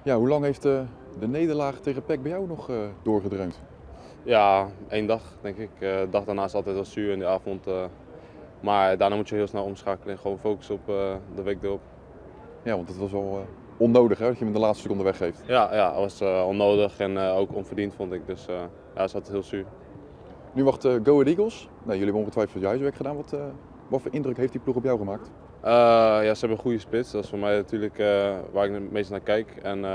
Ja, hoe lang heeft de nederlaag tegen PEC bij jou nog doorgedreund? Ja, één dag denk ik. De dag daarna is altijd wel zuur in de avond. Maar daarna moet je heel snel omschakelen en gewoon focussen op de week erop. Ja, want het was wel onnodig hè, dat je hem in de laatste seconde weggeeft. Ja, dat was onnodig en ook onverdiend vond ik. Dus ja, het is altijd heel zuur. Nu wacht Go Ahead Eagles. Nou, jullie hebben ongetwijfeld je huiswerk gedaan. Wat voor indruk heeft die ploeg op jou gemaakt? Ja, ze hebben een goede spits. Dat is voor mij natuurlijk waar ik het meest naar kijk. En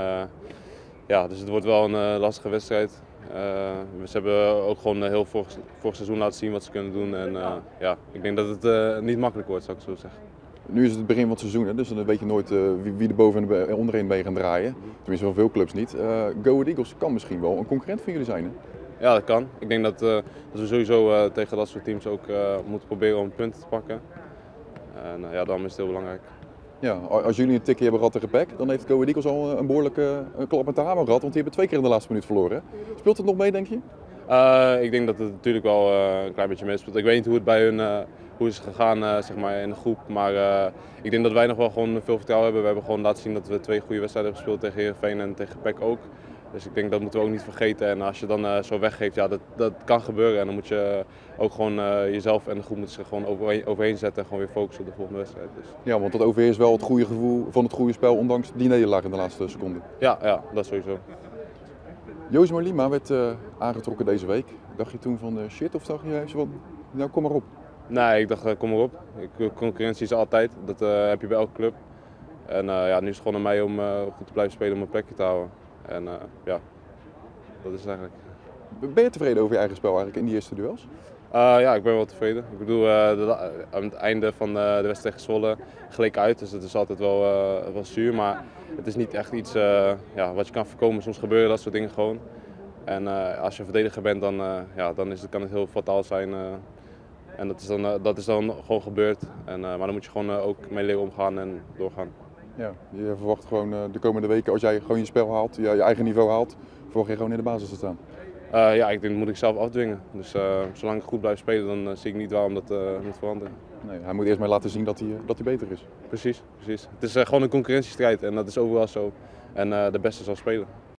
ja, dus het wordt wel een lastige wedstrijd. Ze hebben ook gewoon heel vorig seizoen laten zien wat ze kunnen doen. En ja, ik denk dat het niet makkelijk wordt, zou ik zo zeggen. Nu is het begin van het seizoen, hè, dus dan weet je nooit wie er boven en onderin mee gaan draaien. Tenminste van veel clubs niet. Go Ahead Eagles kan misschien wel een concurrent van jullie zijn. Hè? Ja, dat kan. Ik denk dat we sowieso tegen dat soort teams ook moeten proberen om punten te pakken. En ja, dan is het heel belangrijk. Ja, als jullie een tikje hebben gehad tegen PEC, dan heeft Go Ahead Eagles al een behoorlijke klap met de hamer gehad. Want die hebben 2 keer in de laatste minuut verloren. Hè? Speelt het nog mee, denk je? Ik denk dat het natuurlijk wel een klein beetje meespeelt. Ik weet niet hoe het bij hun hoe is gegaan zeg maar in de groep. Maar ik denk dat wij nog wel gewoon veel vertrouwen hebben. We hebben gewoon laten zien dat we 2 goede wedstrijden hebben gespeeld tegen Heerenveen en tegen PEC ook. Dus ik denk dat moeten we ook niet vergeten. En als je dan zo weggeeft, ja, dat kan gebeuren. En dan moet je ook gewoon jezelf en de groep moeten zich gewoon overheen zetten en gewoon weer focussen op de volgende wedstrijd. Dus. Ja, want dat overheerst wel het goede gevoel van het goede spel, ondanks die nederlaag in de laatste seconde. Ja, dat sowieso. Josmar Lima werd aangetrokken deze week. Dacht je toen van shit of dacht je van, nou kom maar op? Nee, ik dacht kom maar op. Concurrentie is altijd, dat heb je bij elke club. En ja, nu is het gewoon aan mij om goed te blijven spelen om mijn plekje te houden. En ja, dat is het eigenlijk. Ben je tevreden over je eigen spel eigenlijk in die eerste duels? Ja, ik ben wel tevreden. Ik bedoel, aan het einde van de wedstrijd tegen Zwolle gleek uit, dus dat is altijd wel zuur. Maar het is niet echt iets ja, wat je kan voorkomen. Soms gebeuren dat soort dingen gewoon. En als je verdediger bent, dan, ja, dan kan het heel fataal zijn. En dat is dan gewoon gebeurd. En, maar dan moet je gewoon ook mee leren omgaan en doorgaan. Ja, je verwacht gewoon de komende weken, als jij gewoon je spel haalt, je eigen niveau haalt, verwacht je gewoon in de basis te staan. Ja, ik denk dat moet ik zelf afdwingen. Dus zolang ik goed blijf spelen, dan zie ik niet waarom dat moet veranderen. Nee, hij moet eerst maar laten zien dat hij beter is. Precies. Het is gewoon een concurrentiestrijd en dat is overal zo. En de beste zal spelen.